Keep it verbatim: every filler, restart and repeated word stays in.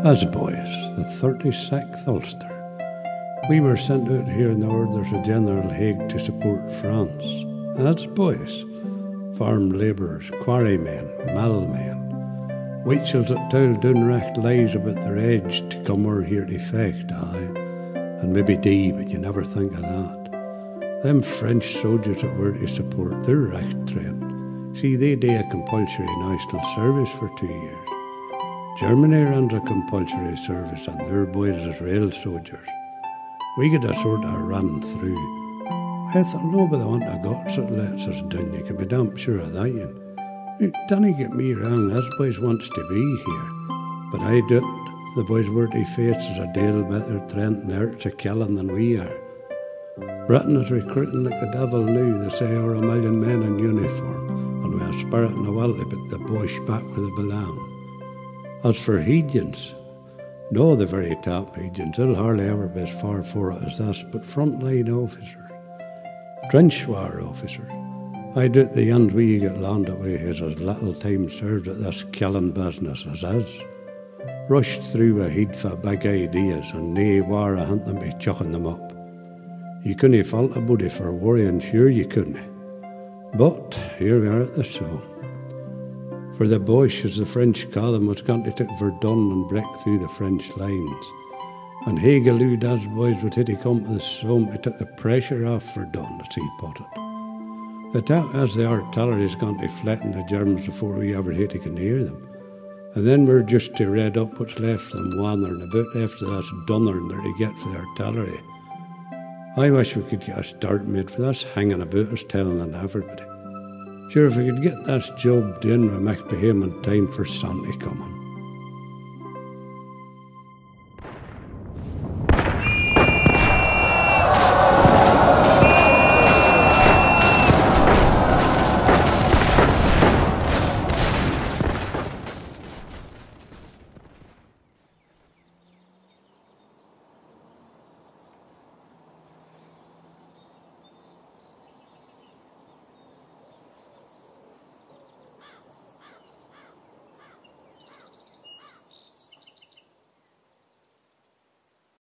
As boys, the thirty-sixth Ulster, we were sent out here in the orders of General Haig to support France. As boys, farm labourers, quarrymen, mill-men, Wheatshells that tell downright lies about their age to come over here to fecht, aye, and maybe die, but you never think of that. Them French soldiers that were to support, they're right trained. See, they do a compulsory national service for two years. Germany runs a compulsory service and their boys as rail soldiers. We get a sort of run through. I thought, no, but the want of guts that lets us down. You can be damn sure of that, you know. Don't get me wrong, us boys wants to be here. But I don't. The boys were to face as a deal better trained and hurts a killing than we are. Britain is recruiting like the devil now. They say we're a million men in uniform, and we are spirit and a will to put the Boche back where they belong. As for Hegians, no, the very top Hegians, they'll hardly ever be as far for it as us, but frontline officers, trench war officers. I doubt the end we get landed with is as little time served at this killing business as us. Rushed through a head for big ideas and nae war a hunt them be chucking them up. You couldn't fault a body for worrying, sure you couldn't. But here we are at the show. For the Boche, as the French call them, was going to take Verdun and break through the French lines. And Haig allowed us boys would hit to come to the Somme to take the pressure off Verdun, as he put it. The talk as the artillery is going to flatten the Germans before we ever hit to get near them. And then we're just to read up what's left of them wandering about after that's done and they're to get for the artillery. I wish we could get a start made for this hanging about us telling on everybody. Sure, if we could get this job done, we might be home in time for Sunday coming.